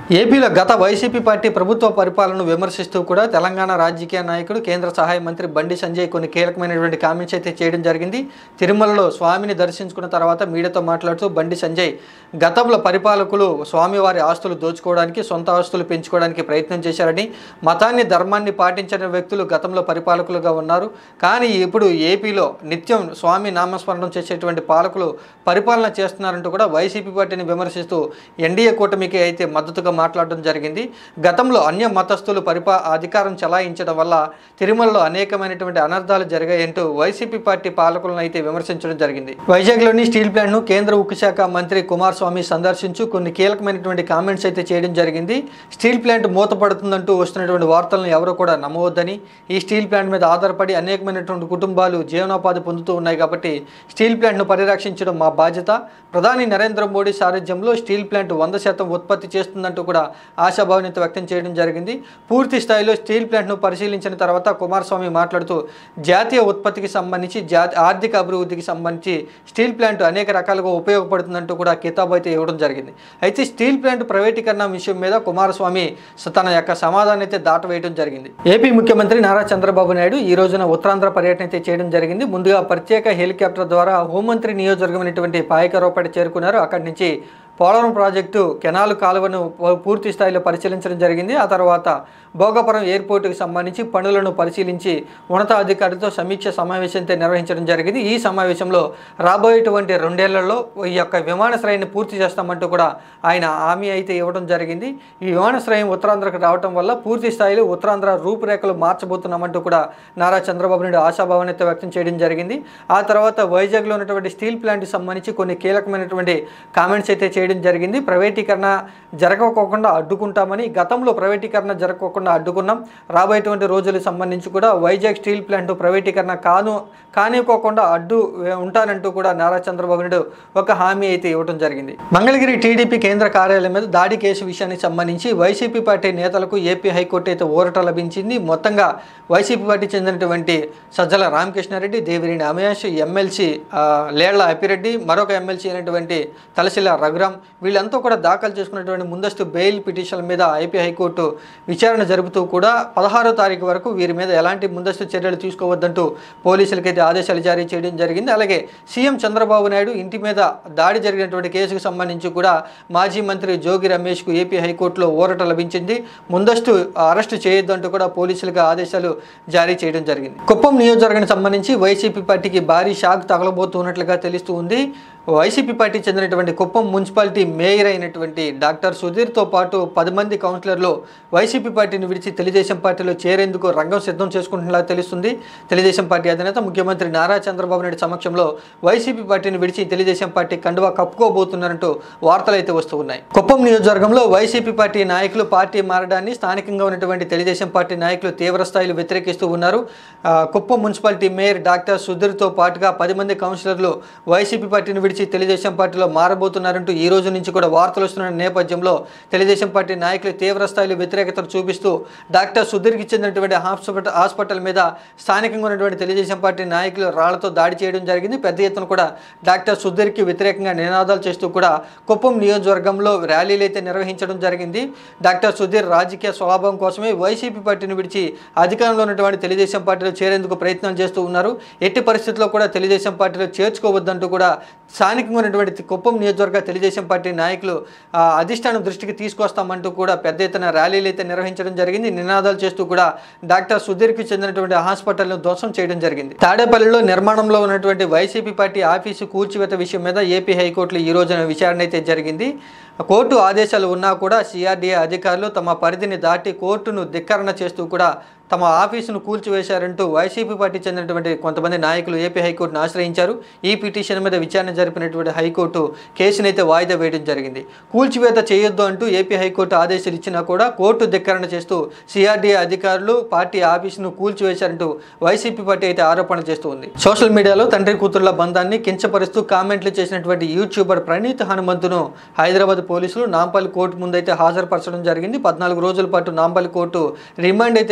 ఏపీలో గత YCP party ప్రభుత్వ పరిపాలనను విమర్శిస్తూ కూడా తెలంగాణ రాజకీయ నాయకుడు కేంద్ర సహాయ మంత్రి బండి సంజయ్ కొన్ని కీలకమైనటువంటి కామెంట్స్ అయితే చేయడం జరిగింది. తిరుమలలో స్వామిని దర్శించుకున్న తర్వాత మీడియాతో మాట్లాడుతూ బండి సంజయ్ గతంలో పరిపాలకులు స్వామివారి ఆస్తులు దోచుకోవడానికి, సొంత ఆస్తులు పెంచుకోవడానికి ప్రయత్నం చేశారని, మతాన్ని ధర్మాన్ని పాటించిన వ్యక్తులు గతంలో పరిపాలకులుగా ఉన్నారు. కానీ ఇప్పుడు ఏపీలో నిత్యం స్వామి నామస్మరణం చేసేటువంటి పాలకులు పరిపాలన చేస్తున్నారంటూ కూడా వైసీపీ పార్టీని విమర్శిస్తూ ఎన్డీఏ కూటమికి అయితే మద్దతుగా మాట్లాడడం జరిగింది. గతంలో అన్య మతస్థులు అధికారం చలాయించడం వల్ల తిరుమలలో అనేకమైనటువంటి అనర్థాలు జరిగాయంటూ వైసీపీ పార్టీ పాలకులను అయితే విమర్శించడం జరిగింది. వైజాగ్లోని స్టీల్ ప్లాంట్ను కేంద్ర ఉక్కు శాఖ మంత్రి కుమారస్వామి సందర్శించు కొన్ని కీలకమైనటువంటి కామెంట్స్ అయితే చేయడం జరిగింది. స్టీల్ ప్లాంట్ మూతపడుతుందంటూ వస్తున్నటువంటి వార్తలను ఎవరు కూడా నమ్మవద్దని, ఈ స్టీల్ ప్లాంట్ మీద ఆధారపడి అనేకమైనటువంటి కుటుంబాలు జీవనోపాధి పొందుతూ ఉన్నాయి కాబట్టి స్టీల్ ప్లాంట్ను పరిరక్షించడం మా బాధ్యత. ప్రధాని నరేంద్ర మోడీ సారథ్యంలో స్టీల్ ప్లాంట్ 100% ఉత్పత్తి చేస్తుందంటూ కూడా ఆశాభావనత వ్యక్తం చేయడం జరిగింది. పూర్తి స్థాయిలో స్టీల్ ప్లాంట్ను పరిశీలించిన తర్వాత కుమారస్వామి మాట్లాడుతూ జాతీయ ఉత్పత్తికి సంబంధించి ఆర్థిక అభివృద్ధికి సంబంధించి స్టీల్ ప్లాంట్ అనేక రకాలుగా ఉపయోగపడుతుందంటూ కూడా కితాబు అయితే ఇవ్వడం జరిగింది. అయితే స్టీల్ ప్లాంట్ ప్రైవేటీకరణ విషయం మీద కుమారస్వామి తన యొక్క సమాధానం అయితే దాటవేయడం జరిగింది. ఏపీ ముఖ్యమంత్రి నారా చంద్రబాబు నాయుడు ఈ రోజున ఉత్తరాంధ్ర పర్యటన అయితే చేయడం జరిగింది. ముందుగా ప్రత్యేక హెలికాప్టర్ ద్వారా హోంమంత్రి నియోజకవర్గమైనటువంటి పాయకరావుపేట చేరుకున్నారు. అక్కడి నుంచి పోలవరం ప్రాజెక్టు కెనాల్ కాలువను పూర్తి స్థాయిలో పరిశీలించడం జరిగింది. ఆ తర్వాత భోగాపురం ఎయిర్పోర్టుకు సంబంధించి పనులను పరిశీలించి ఉన్నతాధికారులతో సమీక్ష సమావేశం నిర్వహించడం జరిగింది. ఈ సమావేశంలో రాబోయేటువంటి 2 ఏళ్లలో ఈ యొక్క విమానాశ్రయాన్ని పూర్తి చేస్తామంటూ కూడా ఆయన హామీ అయితే ఇవ్వడం జరిగింది. ఈ విమానాశ్రయం ఉత్తరాంధ్రకు రావడం వల్ల పూర్తి స్థాయిలో ఉత్తరాంధ్ర రూపురేఖలు మార్చబోతున్నామంటూ కూడా నారా చంద్రబాబు నాయుడు ఆశాభావనత వ్యక్తం చేయడం జరిగింది. ఆ తర్వాత వైజాగ్లో ఉన్నటువంటి స్టీల్ ప్లాంట్కి సంబంధించి కొన్ని కీలకమైనటువంటి కామెంట్స్ అయితే చేయడం జరిగింది. ప్రైవేటీకరణ జరగకోకుండా అడ్డుకుంటామని, గతంలో ప్రైవేటీకరణ జరగకోకుండా అడ్డుకున్నాం, రాబోయేటువంటి రోజులకు సంబంధించి కూడా వైజాగ్ స్టీల్ ప్లాంట్ ప్రైవేటీకరణ కానివ్వకుండా అడ్డు ఉంటానంటూ కూడా నారా చంద్రబాబు నాయుడు ఒక హామీ అయితే ఇవ్వడం జరిగింది. మంగళగిరి టీడీపీ కేంద్ర కార్యాలయం మీద దాడి కేసు విషయానికి సంబంధించి వైసీపీ పార్టీ నేతలకు ఏపీ హైకోర్టు అయితే ఊరట లభించింది. మొత్తంగా వైసీపీ పార్టీ చెందినటువంటి సజ్జల రామకృష్ణారెడ్డి, దేవినేని అవినాష్, ఎమ్మెల్సీ లేళ్ల అప్పిరెడ్డి, మరొక ఎమ్మెల్సీ అయినటువంటి తలశిల రఘురాం వీళ్ళంతా కూడా దాఖలు చేసుకున్నటువంటి ముందస్తు బెయిల్ పిటిషన్ల మీద ఏపీ హైకోర్టు విచారణ జరుపుతూ కూడా 16వ తారీఖు వరకు వీరి మీద ఎలాంటి ముందస్తు చర్యలు తీసుకోవద్దంటూ పోలీసులకైతే ఆదేశాలు జారీ చేయడం జరిగింది. అలాగే సీఎం చంద్రబాబు నాయుడు ఇంటి మీద దాడి జరిగినటువంటి కేసుకు సంబంధించి కూడా మాజీ మంత్రి జోగి రమేష్కు ఏపీ హైకోర్టులో ఊరట లభించింది. ముందస్తు అరెస్టు చేయొద్దంటూ కూడా పోలీసులకు ఆదేశాలు జారీ చేయడం జరిగింది. కుప్పం నియోజకవర్గానికి సంబంధించి వైసీపీ పార్టీకి భారీ షాక్ తగలబోతున్నట్లుగా తెలుస్తూ ఉంది. వైసీపీ పార్టీ చెందినటువంటి కుప్పం మున్సిపాలిటీ మేయర్ అయినటువంటి డాక్టర్ సుధీర్తో పాటు 10 మంది కౌన్సిలర్లు వైసీపీ పార్టీని విడిచి తెలుగుదేశం పార్టీలో చేరేందుకు రంగం సిద్ధం చేసుకుంటున్నలా తెలుస్తుంది. తెలుగుదేశం పార్టీ అధినేత ముఖ్యమంత్రి నారా చంద్రబాబు నాయుడు సమక్షంలో వైసీపీ పార్టీని విడిచి తెలుగుదేశం పార్టీ కండువా కప్పుకోబోతున్నారంటూ వార్తలు అయితే వస్తూ ఉన్నాయి. కుప్పం నియోజకవర్గంలో వైసీపీ పార్టీ నాయకులు పార్టీ మారడాన్ని స్థానికంగా ఉన్నటువంటి తెలుగుదేశం పార్టీ నాయకులు తీవ్ర స్థాయిలో వ్యతిరేకిస్తూ ఉన్నారు. కుప్పం మున్సిపాలిటీ మేయర్ డాక్టర్ సుధీర్తో పాటుగా 10 మంది కౌన్సిలర్లు వైసీపీ పార్టీని విడిచి తెలుగుదేశం పార్టీలో మారబోతున్నారంటూ ఈ రోజు నుంచి కూడా వార్తలు వస్తున్న నేపథ్యంలో తెలుగుదేశం పార్టీ నాయకులు తీవ్ర స్థాయిలో వ్యతిరేకతను చూపిస్తూ డాక్టర్ సుధీర్కి చెందినటువంటి హాస్పిటల్ మీద స్థానికంగా ఉన్నటువంటి తెలుగుదేశం పార్టీ నాయకులు రాళ్లతో దాడి చేయడం జరిగింది. పెద్ద ఎత్తున కూడా డాక్టర్ సుధీర్కి వ్యతిరేకంగా నినాదాలు చేస్తూ కూడా కుప్పం నియోజకవర్గంలో ర్యాలీలు అయితే నిర్వహించడం జరిగింది. డాక్టర్ సుధీర్ రాజకీయ స్వలాభం కోసమే వైసీపీ పార్టీని విడిచి అధికారంలో ఉన్నటువంటి తెలుగుదేశం పార్టీలో చేరేందుకు ప్రయత్నాలు చేస్తూ ఉన్నారు. ఎట్టి పరిస్థితుల్లో కూడా తెలుగుదేశం పార్టీలో చేర్చుకోవద్దంటూ కూడా స్థానికంగా ఉన్నటువంటి కుప్పం నియోజకవర్గ తెలుగుదేశం పార్టీ నాయకులు అధిష్టానం దృష్టికి తీసుకొస్తామంటూ కూడా పెద్ద ఎత్తున ర్యాలీలు అయితే నిర్వహించడం జరిగింది. నినాదాలు చేస్తూ కూడా డాక్టర్ సుధీర్కి చెందినటువంటి హాస్పిటల్ను ధ్వంసం చేయడం జరిగింది. తాడేపల్లిలో నిర్మాణంలో ఉన్నటువంటి వైసీపీ పార్టీ ఆఫీసు కూల్చివేత విషయం మీద ఏపీ హైకోర్టులో ఈ రోజున విచారణ అయితే జరిగింది. కోర్టు ఆదేశాలు ఉన్నా కూడా సిఆర్డీఏ అధికారులు తమ పరిధిని దాటి కోర్టును ధిక్కరణ చేస్తూ కూడా తమ ఆఫీసును కూల్చివేశారంటూ వైసీపీ పార్టీ చెందినటువంటి కొంతమంది నాయకులు ఏపీ హైకోర్టును ఆశ్రయించారు. ఈ పిటిషన్ మీద విచారణ జరిపినటువంటి హైకోర్టు కేసునైతే వాయిదా వేయడం జరిగింది. కూల్చివేత చేయొద్దు అంటూ ఏపీ హైకోర్టు ఆదేశాలు ఇచ్చినా కూడా కోర్టు ధిక్కరణ చేస్తూ సిఆర్డీఏ అధికారులు పార్టీ ఆఫీసును కూల్చివేశారంటూ వైసీపీ పార్టీ అయితే ఆరోపణలు చేస్తూ ఉంది. సోషల్ మీడియాలో తండ్రి కూతుళ్ల బంధాన్ని కించపరుస్తూ కామెంట్లు చేసినటువంటి యూట్యూబర్ ప్రణీత్ హనుమంతును హైదరాబాద్ పోలీసులు నాంపల్లి కోర్టు ముందైతే హాజరుపరచడం జరిగింది. 14 రోజుల పాటు నాంపల్లి కోర్టు రిమాండ్ అయితే విధించడం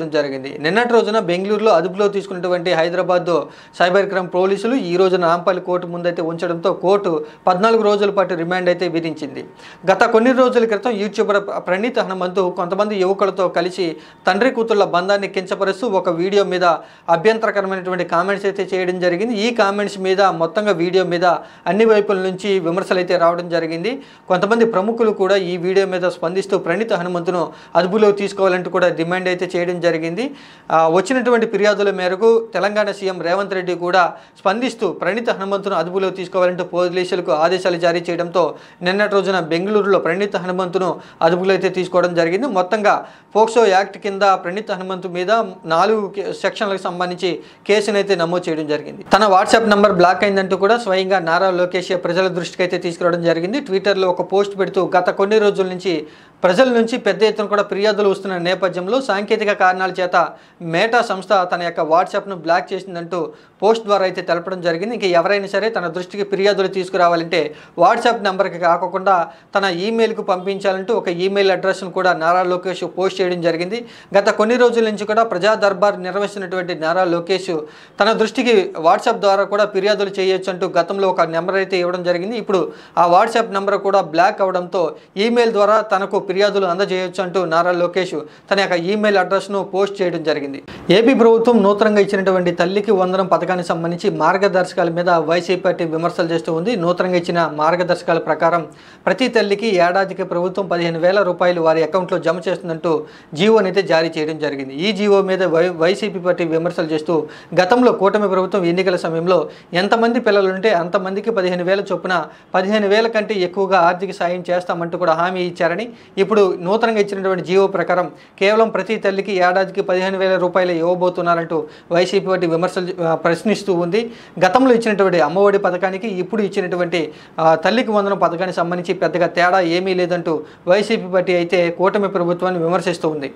జరిగింది. నిన్నటి రోజున బెంగళూరులో అదుపులో తీసుకున్నటువంటి హైదరాబాద్ సైబర్ క్రైమ్ పోలీసులు ఈ రోజున నాంపల్లి కోర్టు ముందైతే ఉంచడంతో కోర్టు 14 రోజుల పాటు రిమాండ్ అయితే విధించింది. గత కొన్ని రోజుల క్రితం యూట్యూబర్ ప్రణీత్ హనుమంతు కొంతమంది యువకులతో కలిసి తండ్రి కూతుళ్ల బంధాన్ని కించపరుస్తూ ఒక వీడియో మీద అభ్యంతరకరమైనటువంటి కామెంట్స్ అయితే చేయడం జరిగింది. ఈ కామెంట్స్ మీద మొత్తంగా వీడియో మీద అన్ని వైపుల నుంచి విమర్శలు అయితే రావడం జరిగింది. కొంతమంది ప్రముఖులు కూడా ఈ వీడియో మీద స్పందిస్తూ ప్రణీత్ హనుమంతును అదుపులో తీసుకోవాలంటూ కూడా డిమాండ్ అయితే చేయడం జరిగింది. వచ్చినటువంటి ఫిర్యాదుల మేరకు తెలంగాణ సీఎం రేవంత్ రెడ్డి కూడా స్పందిస్తూ ప్రణీత్ హనుమంతును అదుపులో తీసుకోవాలంటూ పోలీసులకు ఆదేశాలు జారీ చేయడంతో నిన్నటి రోజున బెంగళూరులో ప్రణీత్ హనుమంతును అదుపులో అయితే తీసుకోవడం జరిగింది. మొత్తంగా పోక్సో యాక్ట్ కింద ప్రణీత్ హనుమంతు మీద 4 సెక్షన్లకు సంబంధించి కేసునైతే నమోదు చేయడం జరిగింది. తన వాట్సాప్ నంబర్ బ్లాక్ అయిందంటూ కూడా స్వయంగా నారా లోకేష్ ప్రజల దృష్టికి అయితే తీసుకురావడం జరిగింది. ట్విట్టర్లో ఒక పోస్ట్ పెడుతూ గత కొన్ని రోజుల నుంచి ప్రజల నుంచి పెద్ద ఎత్తున కూడా ఫిర్యాదులు వస్తున్న నేపథ్యంలో సాంకేతిక కారణాల చేత మేటా సంస్థ తన యొక్క వాట్సాప్ను బ్లాక్ చేసిందంటూ పోస్ట్ ద్వారా అయితే తెలపడం జరిగింది. ఇంక ఎవరైనా సరే తన దృష్టికి ఫిర్యాదులు తీసుకురావాలంటే వాట్సాప్ నెంబర్కి కాకుండా తన ఈమెయిల్కు పంపించాలంటూ ఒక ఈమెయిల్ అడ్రస్ను కూడా నారా లోకేష్ పోస్ట్ చేయడం జరిగింది. గత కొన్ని రోజుల నుంచి కూడా ప్రజా దర్బార్ నిర్వహిస్తున్నటువంటి నారా లోకేష్ తన దృష్టికి వాట్సాప్ ద్వారా కూడా ఫిర్యాదులు చేయొచ్చు అంటూ గతంలో ఒక నెంబర్ అయితే ఇవ్వడం జరిగింది. ఇప్పుడు ఆ వాట్సాప్ నెంబర్ కూడా బ్లాక్ అవడంతో ఈమెయిల్ ద్వారా తనకు ఫిర్యాదులు అందజేయొచ్చు అంటూ నారా లోకేష్ తన యొక్క ఈమెయిల్ అడ్రస్ను పోస్ట్ చేయడం జరిగింది. ఏపీ ప్రభుత్వం నూతనంగా ఇచ్చినటువంటి తల్లికి వందనం పథకానికి సంబంధించి మార్గదర్శకాల మీద వైసీపీ పార్టీ విమర్శలు చేస్తూ ఉంది. నూతనంగా ఇచ్చిన మార్గదర్శకాల ప్రకారం ప్రతి తల్లికి ఏడాదికి ప్రభుత్వం 15,000 రూపాయలు వారి అకౌంట్లో జమ చేస్తుందంటూ జీవోని అయితే జారీ చేయడం జరిగింది. ఈ జీవో మీద వైసీపీ పార్టీ విమర్శలు చేస్తూ గతంలో కూటమి ప్రభుత్వం ఎన్నికల సమయంలో ఎంతమంది పిల్లలుంటే అంతమందికి 15,000 చొప్పున 15,000 కంటే ఎక్కువగా ఆర్థిక సాయం చేస్తామంటూ కూడా హామీ ఇచ్చారని, ఇప్పుడు నూతనంగా ఇచ్చినటువంటి జీవో ప్రకారం కేవలం ప్రతి తల్లికి ఏడాదికి 15,000 రూపాయలు ఇవ్వబోతున్నారంటూ వైసీపీ పార్టీ విమర్శలు ప్రశ్నిస్తూ ఉంది. గతంలో ఇచ్చినటువంటి అమ్మఒడి పథకానికి ఇప్పుడు ఇచ్చినటువంటి తల్లికి వందనం పథకానికి సంబంధించి పెద్దగా తేడా ఏమీ లేదంటూ వైసీపీ పార్టీ అయితే కూటమి ప్రభుత్వాన్ని విమర్శిస్తూ ఉంది.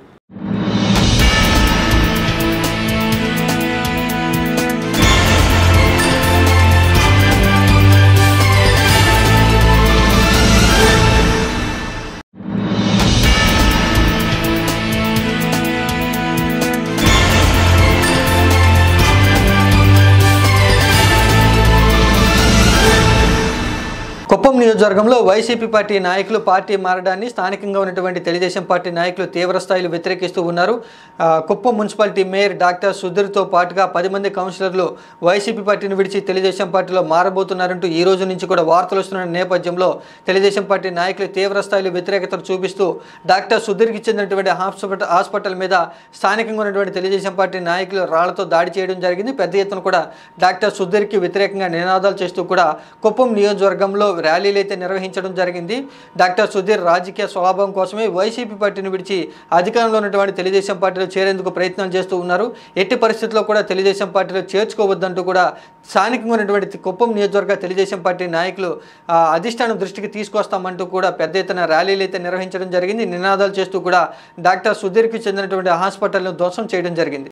కుప్పం నియోజకవర్గంలో వైసీపీ పార్టీ నాయకులు పార్టీ మారడాన్ని స్థానికంగా ఉన్నటువంటి తెలుగుదేశం పార్టీ నాయకులు తీవ్రస్థాయిలో వ్యతిరేకిస్తూ ఉన్నారు. కుప్పం మున్సిపాలిటీ మేయర్ డాక్టర్ సుధీర్తో పాటుగా 10 మంది కౌన్సిలర్లు వైసీపీ పార్టీని విడిచి తెలుగుదేశం పార్టీలో మారబోతున్నారంటూ ఈ రోజు నుంచి కూడా వార్తలు వస్తున్న నేపథ్యంలో తెలుగుదేశం పార్టీ నాయకులు తీవ్రస్థాయిలో వ్యతిరేకతను చూపిస్తూ డాక్టర్ సుధీర్కి చెందినటువంటి హాస్పిటల్ మీద స్థానికంగా ఉన్నటువంటి తెలుగుదేశం పార్టీ నాయకులు రాళ్లతో దాడి చేయడం జరిగింది. పెద్ద ఎత్తున కూడా డాక్టర్ సుధీర్కి వ్యతిరేకంగా నినాదాలు చేస్తూ కూడా కుప్పం నియోజకవర్గంలో ర్యాలీలు అయితే నిర్వహించడం జరిగింది. డాక్టర్ సుధీర్ రాజకీయ స్వలాభం కోసమే వైసీపీ పార్టీని విడిచి అధికారంలో ఉన్నటువంటి తెలుగుదేశం పార్టీలో చేరేందుకు ప్రయత్నాలు చేస్తూ ఉన్నారు. ఎట్టి పరిస్థితుల్లో కూడా తెలుగుదేశం పార్టీలో చేర్చుకోవద్దంటూ కూడా స్థానికంగా ఉన్నటువంటి కుప్పం నియోజకవర్గ తెలుగుదేశం పార్టీ నాయకులు అధిష్టానం దృష్టికి తీసుకొస్తామంటూ కూడా పెద్ద ఎత్తున ర్యాలీలు అయితే నిర్వహించడం జరిగింది. నినాదాలు చేస్తూ కూడా డాక్టర్ సుధీర్కి చెందినటువంటి హాస్పిటల్ను ధ్వంసం చేయడం జరిగింది.